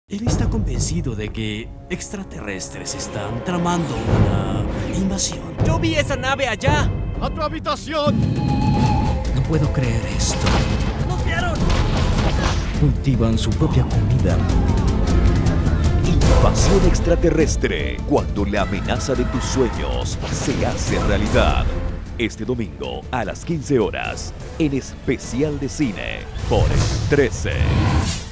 Él está convencido de que extraterrestres están tramando una invasión. ¡Yo vi esa nave allá! ¡A tu habitación! No puedo creer esto. ¡Nos vieron! Cultivan su propia comida. Invasión extraterrestre, cuando la amenaza de tus sueños se hace realidad. Este domingo a las 15 horas, en Especial de Cine, por 13.